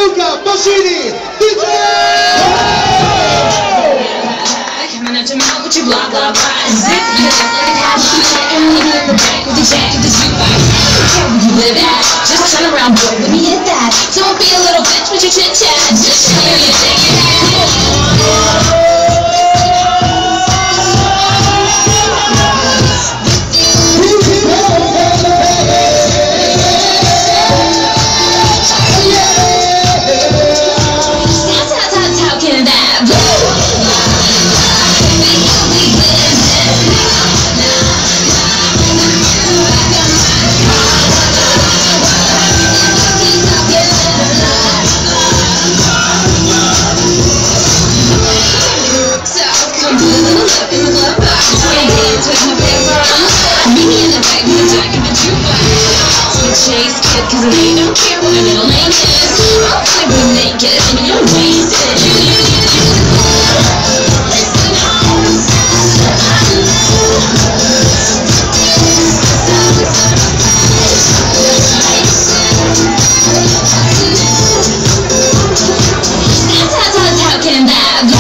Luca Bocini, DJ! Coming out your mouth with your blah blah blah. Zip your ass like a half shot. And leave you in the back with the jack of the jukebox. I don't care where you live at. Just turn around, boy, let me hit that. Don't be a little bitch with your chit chat. Just show me your shake it. Chase kid, cause they don't care what their middle name is. I'll play with naked and you're wasted. Listen home. How can that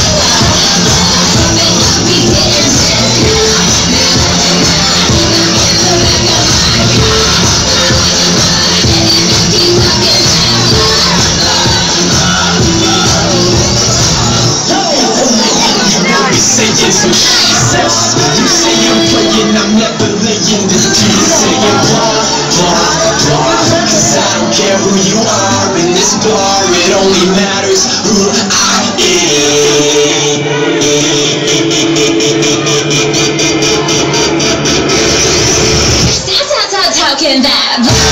You say I'm playing, I'm never laying this piece. Saying blah, blah, blah. Cause I don't care who you are in this bar. It only matters who I am. How can that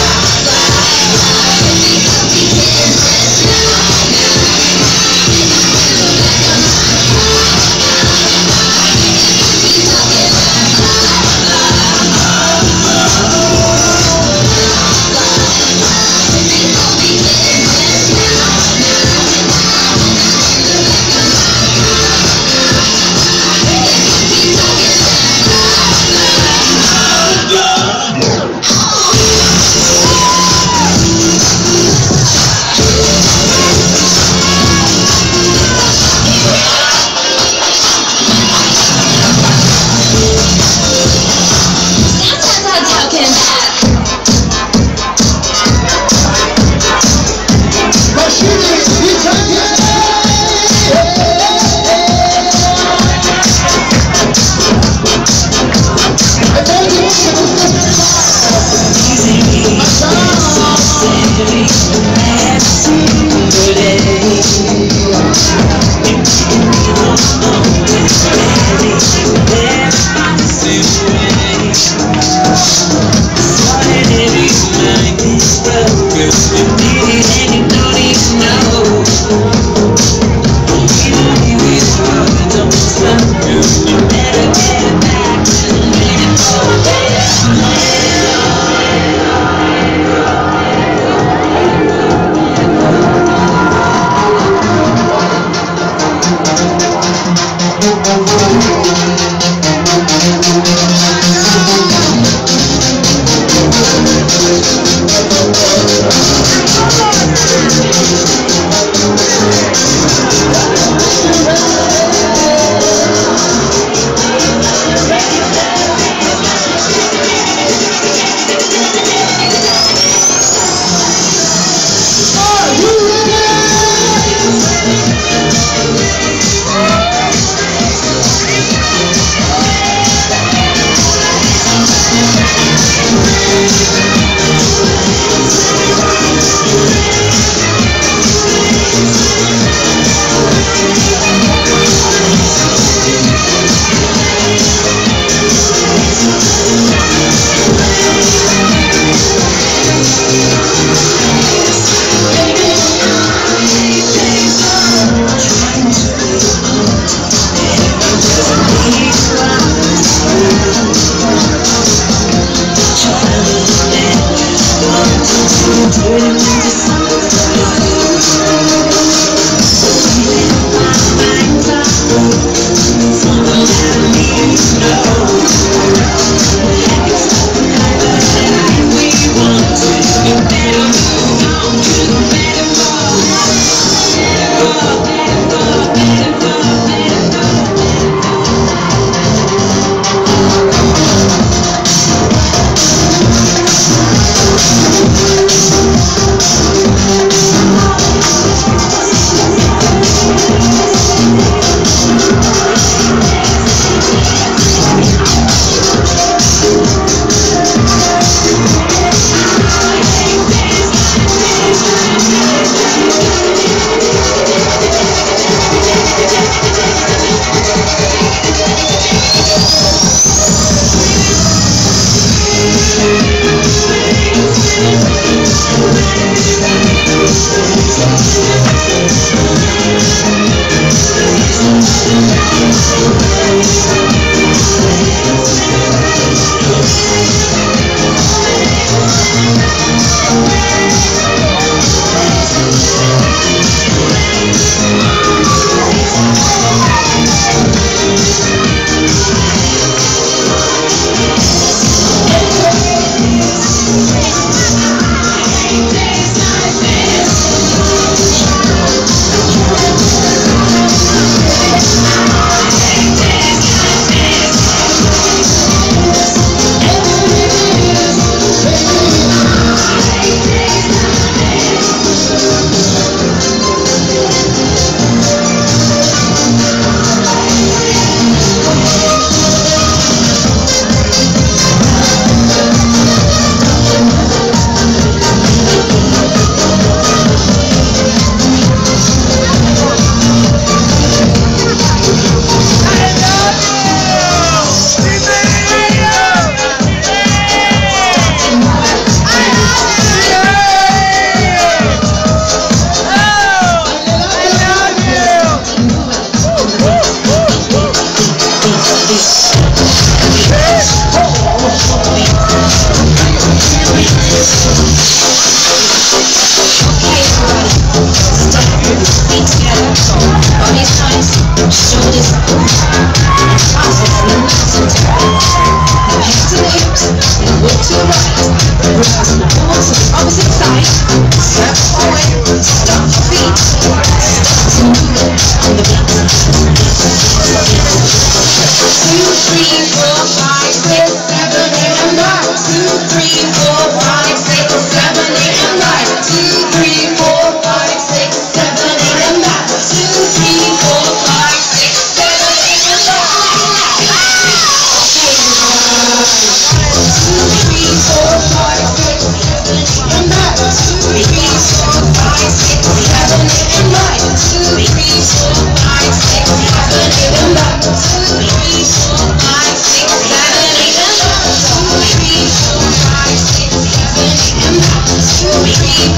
Three,